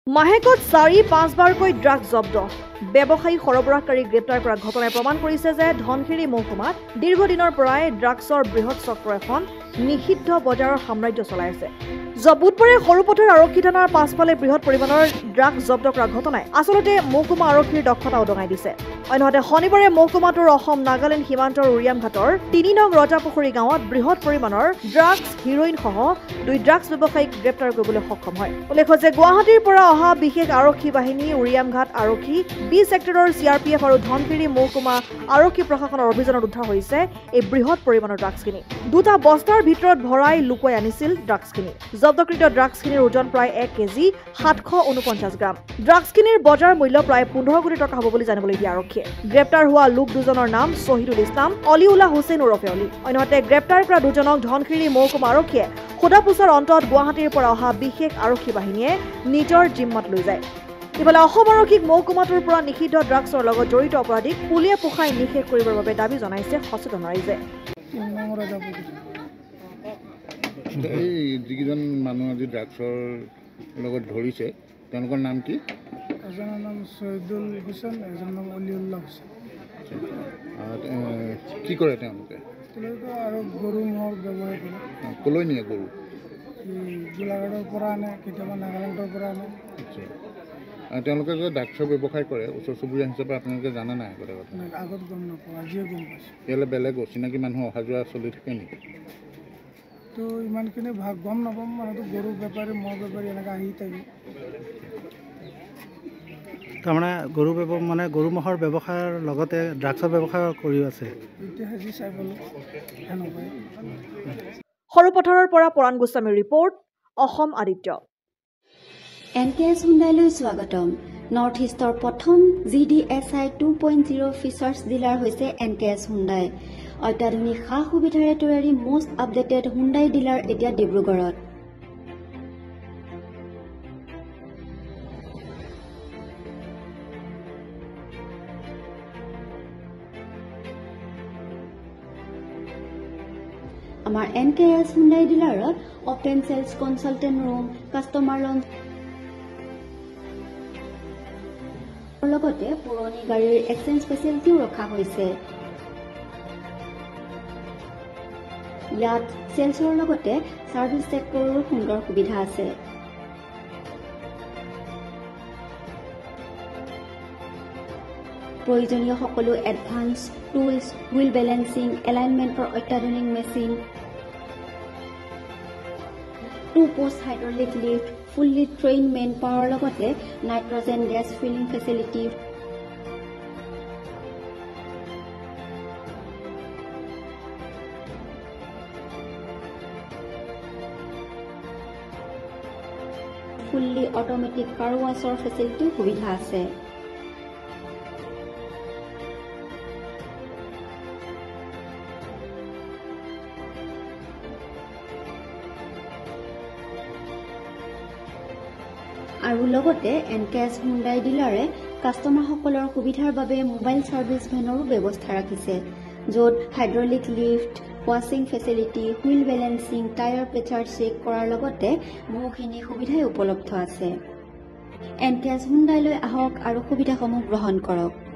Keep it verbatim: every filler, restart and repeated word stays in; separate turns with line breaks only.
মাহেকত চাৰি পাঁচবাৰকৈ ড্ৰাগছ জব্দ ব্যৱসায়ী সৰবৰাহকাৰী গ্ৰেপ্তাৰ কৰা ঘটনাই প্ৰমাণ কৰিছে যে ধনশিৰি মহকুমাত দীৰ্ঘদিনৰ পৰাই ড্ৰাগছৰ বৃহৎ চক্ৰ এখন নিষিদ্ধ বজাৰৰ সাম্ৰাজ্য চলাই আছে। বুধবাৰে সৰুপথাৰ আৰক্ষী থানাৰ পাছফালে বৃহৎ পৰিমাণৰ ড্ৰাগছ জব্দ কৰা ঘটনাই আচলতে মহকুমা আৰক্ষীৰ দক্ষতা উদঙাই দিছে। অন্যহাতে শনিবাৰে মহকুমাটোৰ অসম নাগালেণ্ড সীমান্তৰ উৰিয়াম ঘাটৰ তিনি নং ৰজাপুখুৰী গাঁৱত বৃহৎ পৰিমাণৰ ড্ৰাগছ হিৰোইনসহ দুই ড্ৰাগছ ব্যৱসায়ীক গ্ৰেপ্তাৰ কৰিবলৈ সক্ষম হয়। উল্লেখ্য যে গুৱাহাটীৰ পৰা অহা বিশেষ আৰক্ষী বাহিনী উৰিয়াম ঘাট আৰক্ষী বি ছেক্টৰৰ চি আৰ পি এফ আৰু ধনশিৰি মহকুমা আৰক্ষী প্ৰশাসনৰ অভিযানত উদ্ধাৰ হৈছে এই বৃহৎ পৰিমাণৰ ড্ৰাগছখিনি। দুটা বস্তাৰ ভিতৰত ভৰাই লুকুৱাই আনিছিল ড্ৰাগছখিনি। জব্দকৃত ড্ৰাগছখিনিৰ ওজন প্ৰায় এক কেজি সাতশ ঊনপঞ্চাছ গ্ৰাম। ড্ৰাগছখিনিৰ বজাৰ মূল্য প্ৰায় পোন্ধৰ কোটি টকা হ'ব বুলি জানিবলৈ দিয়ে আৰক্ষীয়ে। গ্ৰেপ্তাৰ হোৱা লোক দুজনৰ নাম শহীদুল ইছলাম, অলিউল্লাহ হুছেইন ওৰফে অলি। অন্যহাতে গ্ৰেপ্তাৰ কৰা দুজনক ধনশিৰি মহকুমা আৰক্ষীয়ে সোধা পোছাৰ অন্তত গুৱাহাটীৰ পৰা অহা বিশেষ আৰক্ষী বাহিনীয়ে নিজৰ জিম্মাত লৈ যায়। ইফালে অসম আৰক্ষীক মহকুমাটোৰ পৰা নিষিদ্ধ ড্ৰাগছৰ লগত জড়িত অপৰাধীক পুলিয়ে পোখাই নিষেধ কৰিবৰ বাবে দাবী জনাইছে সচেতন ৰাইজে।
এই যিকেইজন মানুহ আজি ড্ৰাগছৰ লগত ধৰিছে তেওঁলোকৰ নাম কি?
এজনৰ নাম শহীদুল হুছেইন, এজনৰ নাম অলিউল্লাহ হুছেইন।
কি কৰে তেওঁলোকে?
তেওঁলোকে আৰু গৰু ম'হৰ ব্যৱহাৰ কৰে।
ক'লৈ নিয়ে গৰু?
গোলাঘাটৰ পৰা আনে, কেতিয়াবা নাগালেণ্ডৰ পৰা আনে।
আচ্ছা, তেওঁলোকে যে ড্ৰাগছৰ ব্যৱসায় কৰে ওচৰ চুবুৰীয়া হিচাপে আপোনালোকে জানে নাই? আগতে কথা
আগত গম নাপাওঁ, আজিয়ে গম পাইছোঁ।
ইয়ালৈ বেলেগ অচিনাকি মানুহ অহা যোৱা চলি থাকে নেকি?
তো ইমানখিনি ভাগ গম নাপাম, মানুহটো গৰু বেপাৰী মহ বেপাৰী এনেকৈ আহি থাকে।
তাৰমানে গৰু ব্যৱসায় মানে গৰু ম'হৰ ব্যৱসায়ৰ লগতে ড্ৰাগছৰ ব্যৱসায় কৰি আছে।
ইতিহাসী চাই পালোঁ এনেকুৱাই।
সৰুপথাৰৰ পৰা পৰাণ গোস্বামীৰ ৰিপৰ্ট, অসম আদিত্য।
এন কে এছ হুণ্ডাইলৈ স্বাগতম। নৰ্থ ইষ্টৰ প্ৰথম G D S I two point zero' features dealer হৈছে এন কে এছ হুণ্ডাই। অত্যাধুনিক সা সুবিধাৰে তৈয়াৰী মষ্ট আপডেটেড হুণ্ডাই ডিলাৰ এতিয়া ডিব্ৰুগড়ত। আমাৰ এন কে এছ হুণ্ডাই ডিলাৰত open sales consultant room, customer lounge লগতে পুৰণি গাড়ীৰ এক্সচেঞ্জ ফেচিলিটিও ৰখা হৈছে। ইয়াত চেলছৰ লগতে ছাৰ্ভিচ ছেক্টৰৰো সুন্দৰ সুবিধা আছে। প্ৰয়োজনীয় সকলো এডভান্স টুলছ, হুইল বেলেন্সিং, এলাইনমেণ্টৰ অত্যাধুনিক machine, two post hydraulic lift, fully train man power nitrogen gas filling facility, fully automatic car washer ফেচিলিটিও সুবিধা আছে। আৰু লগতে এন কে এছ হুণ্ডাই ডিলাৰে কাষ্টমাৰসকলৰ সুবিধাৰ বাবে মোবাইল ছাৰ্ভিচ ভেনৰো ব্যৱস্থা ৰাখিছে, য'ত হাইড্ৰলিক লিফ্ট, ৱাশ্বিং facility, wheel balancing, tyre pressure check কৰাৰ লগতে বহুখিনি সুবিধাই উপলব্ধ আছে। এন কে এছ হুণ্ডাইলৈ আহক আৰু সুবিধাসমূহ গ্ৰহণ কৰক।